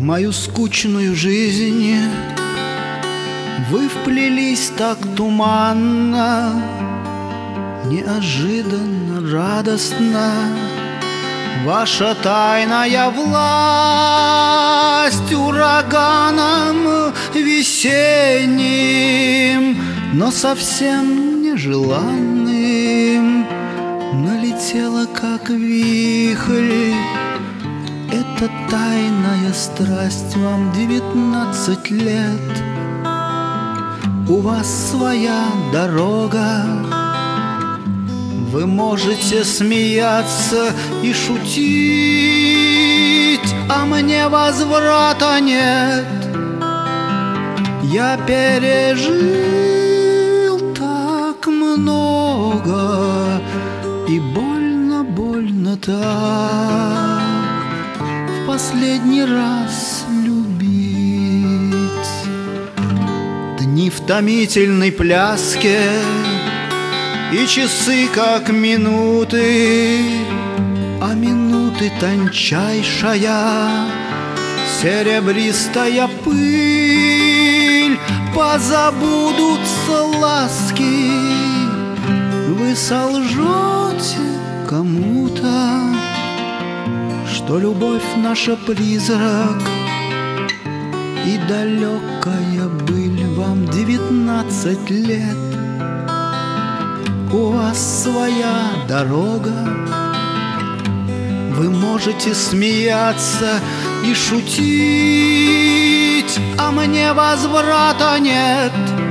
мою скучную жизнь вы вплелись так туманно, неожиданно, радостно. Ваша тайная власть ураганом весенним, но совсем нежеланным, налетела как вихрь. Это тайная страсть, вам 19 лет. У вас своя дорога, вы можете смеяться и шутить, а мне возврата нет. Я пережил так много, и больно, больно так в последний раз любить. Дни в томительной пляске, и часы как минуты, а минуты тончайшая серебристая пыль. Позабудутся ласки, вы солжете кому-то, что любовь наша призрак и далекая быль. Вам 19 лет. У вас своя дорога, вы можете смеяться и шутить, а мне возврата нет.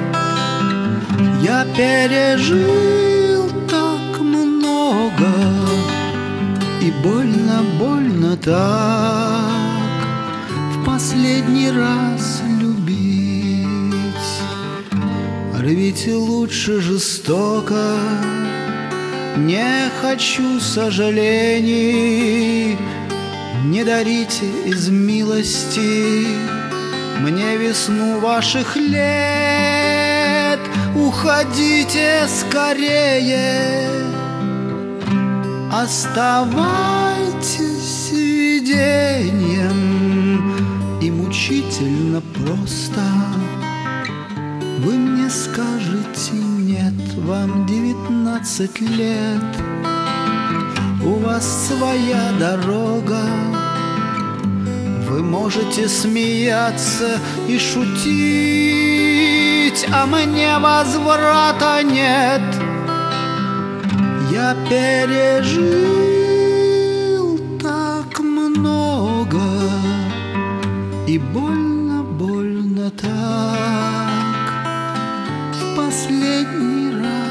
Я пережил так много, и больно, больно так в последний раз любить. Рвите лучше жестоко, не хочу сожалений. Не дарите из милости мне весну ваших лет. Уходите скорее, оставайтесь видением, и мучительно просто вы мне скажете нет. Вам 19 лет, у вас своя дорога, вы можете смеяться и шутить, а мне возврата нет. Я пережил так много, и больно, больно так в последний раз.